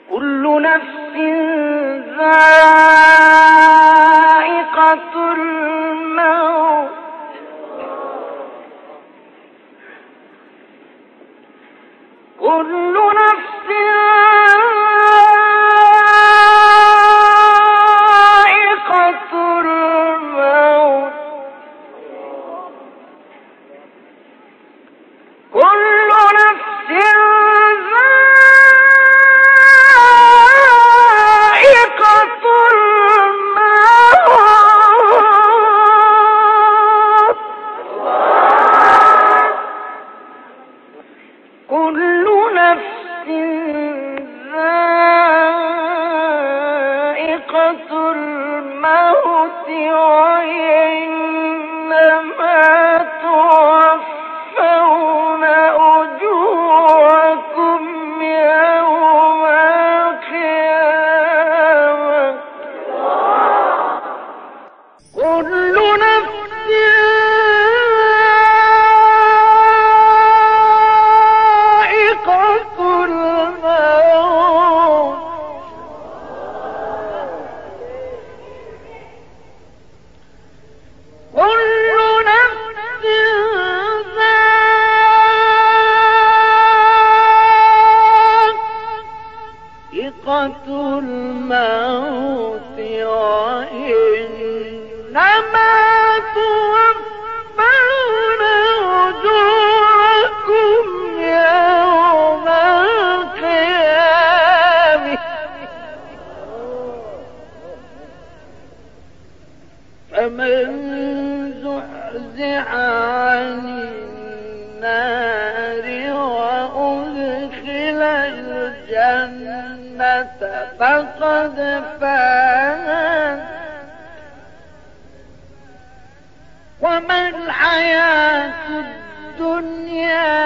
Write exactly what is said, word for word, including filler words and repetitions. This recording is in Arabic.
كل نفس ذائقة الموت كل نفس ذائقة الموت كل نفس ذائقة الموت كل نفس ذائقة الموت وإنما توفون أجوركم يوم القيامة كل نفس ذائقة الموت كل نفس ذائقة الموت وإنما توفون أجوركم يوم القيامة فمن زحزح عن النار وأدخل الجنة فقد فاز وما الحياة الدنيا